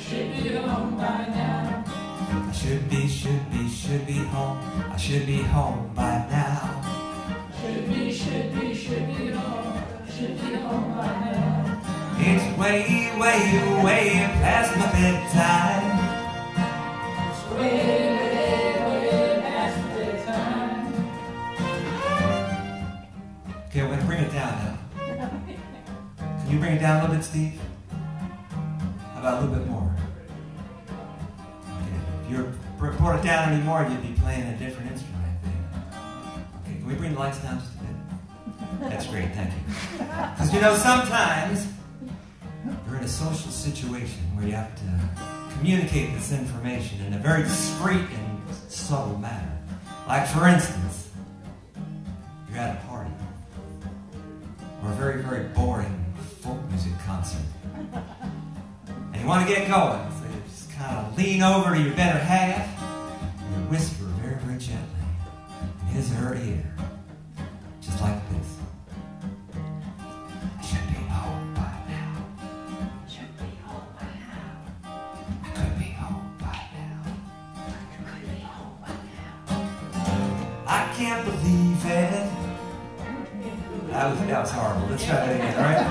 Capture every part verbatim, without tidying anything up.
should be home by now. I should be, should be, should be home. I should be home by now. Should be, should be, should be home. Should be home by now. It's way, way, way past my bedtime. It's way, way, way past my bedtime. Okay, we're gonna bring it down now. Can you bring it down a little bit, Steve? How about a little bit more? Okay. If you brought it down anymore, you'd be playing a different instrument, I think. Okay, can we bring the lights down just a bit? That's great, thank you. Because you know, sometimes you're in a social situation where you have to communicate this information in a very discreet and subtle manner. Like, for instance, you're at a party or a very, very boring folk music concert, and you want to get going, so you just kind of lean over to your better half and you whisper very, very gently in his or her ear, just like this. I should be home by now. Should be home by now. I could be home by now. I could be home by now. I can't believe it. That was, that was horrible. Let's try that again, all right?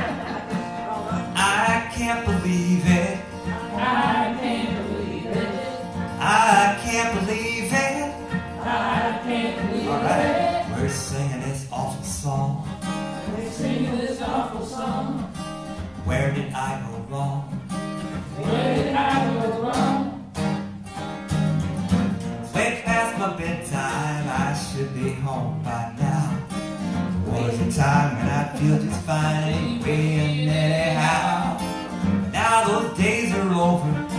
I can't believe it. I can't believe it. I can't believe it. I can't believe all right. it. We're singing this awful song. We're singing this awful song. Where did I go wrong? Where did I go wrong? It's way past my bedtime. I should be home by now. There was a time when I feel just fine anyway and anyhow. But now those days are over.